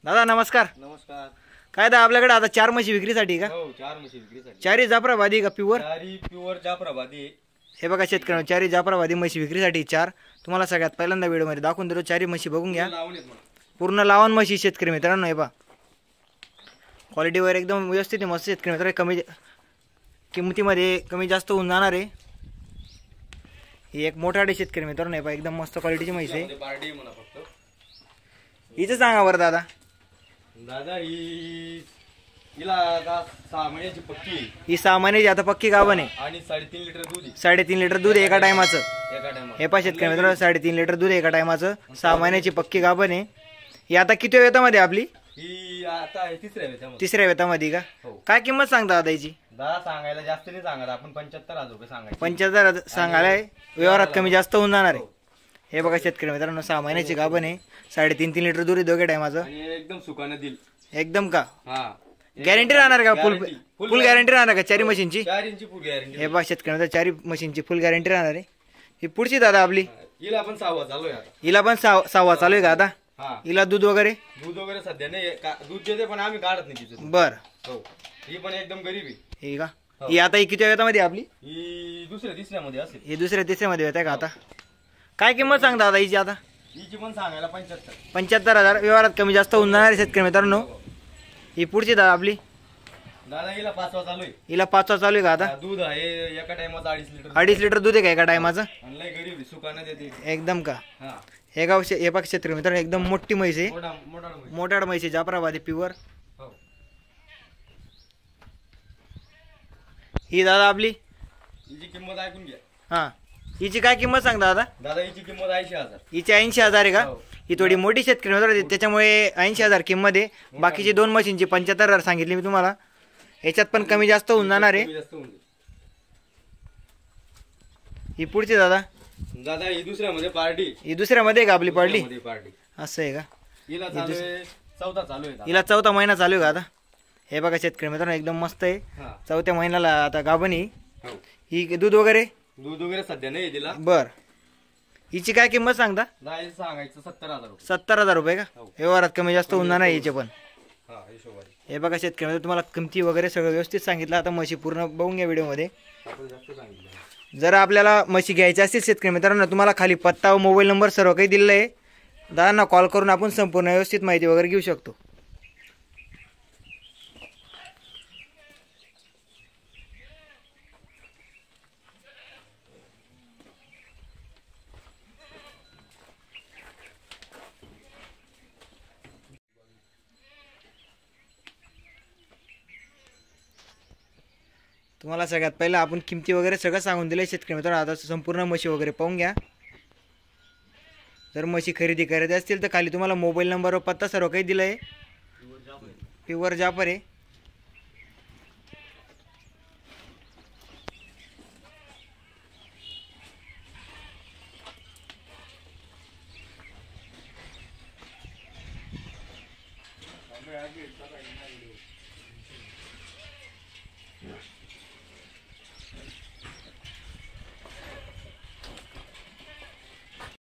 दादा नमस्कार. नमस्कार. काय दादा आपल्याकडे आता 4 म्हशी विक्रीसाठी का? हो 4 म्हशी विक्रीसाठी. 4 जाफराबादी का प्युअर? 4 प्युअर जाफराबादी. हे बघा शेतकऱ्यांनो 4 जाफराबादी म्हशी विक्रीसाठी 4 तुम्हाला सगळ्यात पहिल्यांदा व्हिडिओमध्ये दाखवून देतो. 4 म्हशी बघून घ्या. पूर्ण लावण म्हशी शेतकरी मित्रांनो. हे बघा क्वालिटीवर एकदम व्यवस्थित आहे. मस्त शेतकरी मित्रांनो. कमी किमतीमध्ये कमी जास्त होऊन जाणार आहे. ही एक मोठाडे शेतकरी मित्रांनो. हे बघा एकदम मस्त क्वालिटीची म्हैस आहे. हिचं सांगा बरं दादा. दादा हिला 6 महिन्याची पक्की. ही 6 महिन्याची आता पक्की गाभण आहे आणि 3.5 लिटर दूध आहे. 3.5 लिटर दूध एका टायमाचं. हे पहा शेतकरी मित्रांनो 3.5 लिटर दूध एका टायमाचं. 6 महिन्याची पक्की गाभण आहे. ही आता किती वेतामध्ये आपली? ही आता तिसऱ्या वेतामध्ये का? काय किंमत सांगता दादा हिची? दादा सांगायला जास्त नाही सांगत आपण. 75,000 रुपये सांगायचे. 75,000 सांगायला. व्यवहारात कमी जास्त होऊन जाणार आहे. हे बघा शेतकरी मित्रांनो 6 महिन्याची गाभण आहे. 3.5 लिटर दूध आहे दोघे टायमाचं. एकदम सुकानं दिल एकदम का? हा. गॅरंटी राहणार का? फुल गॅरंटी राहणार का 4 मशीनची? 4 इंची फुल गॅरंटी. हे बघा शेतकरी मित्रांनो 4 मशीनची फुल गॅरंटी राहणार आहे. ही पुढची दादा आपली. हिला पण 6वा चालू आहे आता. हिला पण 6वा चालू आहे का आता? हा. हिला दूध वगैरे सध्या नाही. दूध देते पण आम्ही काढत नाही तिचं. बर. हो. ही पण एकदम गरीब आहे. ही का? ही आता ही किती वेतामध्ये आपली? ही दुसऱ्या तिसऱ्यामध्ये असेल. ही दुसऱ्या तिसऱ्यामध्ये येत आहे का आता? काय किंमत सांगता दादा हिची आता? हिची पण सांगायला 75. 75,000 व्यवहारात कमी जास्त होऊन जाणार आहे शेतकरी मित्रांनो. ही पुढची दादा आपली. दादा हिला 5वा चालू आहे. हिला 5वा चालू आहे का आता? दूध आहे एका टायमाचं 2.5 लिटर. 2.5 लिटर दूध आहे का एका टायमाचं? आणि लय गरीब आहे, सुकानं देते एकदम का? हा. हे गाव हे बघ शेतकरी मित्रांनो एकदम मोठी म्हैस आहे. मोठा मोठाड म्हैस आहे जाफराबादी प्युअर. हो. ही दादा आपली. हिची किंमत ऐकून घ्या. हा. हिची काय किंमत सांगता दादा? दादा हिची किंमत 80,000. हिची 80,000 आहे का? हो. ही थोडी मोठी शेतकरी मित्रांनो त्याच्यामुळे 80,000 किंमत आहे. बाकीची 2 मशीनची 75,000 सांगितली मी तुम्हाला. याच्यात पण कमी जास्त होऊन जाणार आहे. कमी जास्त होऊन जाईल. ही पुढची दादा. दादा ही दुसऱ्यामध्ये पार्टी. ही दुसऱ्यामध्ये का आपली पडली? पार्टी असं आहे का? हिला चालू आहे 4था चालू आहे. हिला 4था महिना चालू आहे का आता? हे बघा शेतकरी मित्रांनो एकदम मस्त आहे. हा. 4थ्या महिन्याला आता गाभणी. हो. ही दूध वगैरे दूध वगैरे सध्या नाही तिला. बर. हिची काय किंमत सांगता? दादा सांगायचं 70,000 रुपये. 70,000 रुपये का? हो. व्यवहारात कमी जास्त होऊन जाणार हिचे पण. हा हिशोबाने. हे बघा शेतकरी मित्रांनो तुम्हाला किमती वगैरे सगळं व्यवस्थित सांगितलं. आता म्हशी पूर्ण बघून घ्या व्हिडिओमध्ये. आपण जास्त सांगितलं. जर आपल्याला म्हशी घ्यायची असतील शेतकरी मित्रांनो तुम्हाला खाली पत्ता व मोबाईल नंबर सर्व काही दिलेलं आहे. दादांना कॉल करून आपण संपूर्ण व्यवस्थित माहिती वगैरे घेऊ शकतो. तुम्हाला सगळ्यात पहिलं आपण किमती वगैरे सगळं सांगून दिलं शेतकरी मित्रांनो. आता संपूर्ण म्हशी वगैरे पाहून घ्या. जर म्हशी खरेदी करायची असतील तर खाली तुम्हाला मोबाईल नंबर व पत्ता सर्व काही दिलं आहे. प्युअर जाफर आहे.